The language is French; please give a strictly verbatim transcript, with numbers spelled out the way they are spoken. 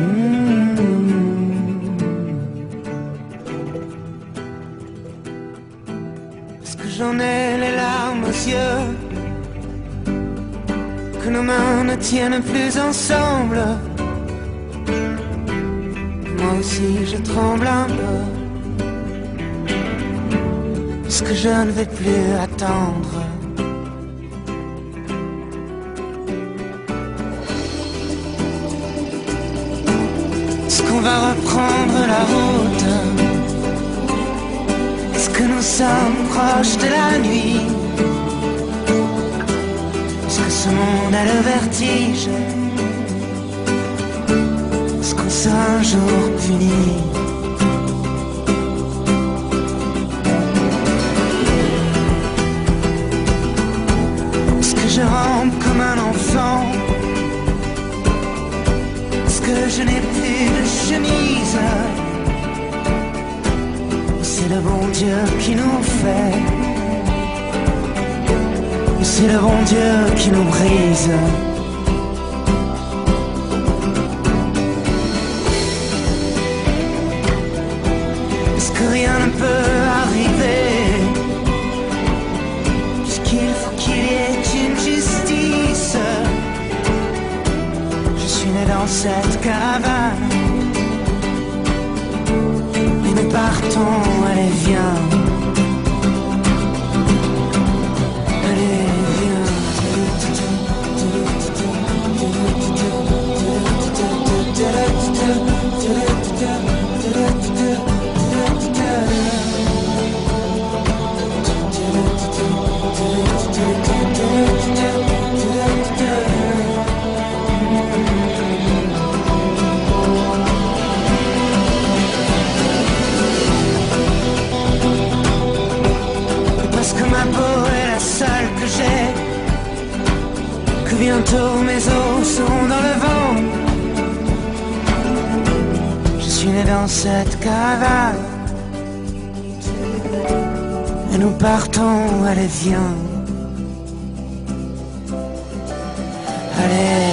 Parce que j'en ai les larmes aux yeux, que nos mains ne tiennent plus ensemble. Moi aussi je tremble un peu, parce que je ne vais plus attendre. Est-ce qu'on va reprendre la route? Est-ce que nous sommes proches de la nuit? Est-ce que ce monde a le vertige? Est-ce qu'on sera un jour puni? Est-ce que je rampe comme un enfant? Est-ce que je n'ai plus de chemise? C'est le bon Dieu qui nous fait, c'est le bon Dieu qui nous brise. Est-ce que rien ne peut arriver, puisqu'il faut qu'il y ait une justice? Je suis né dans cette caravane, et nous partons, allez viens. Parce que ma peau est la seule que j'ai, que bientôt mes os seront dans le vent. Je suis né dans cette caravane, et nous partons, allez viens. Allez.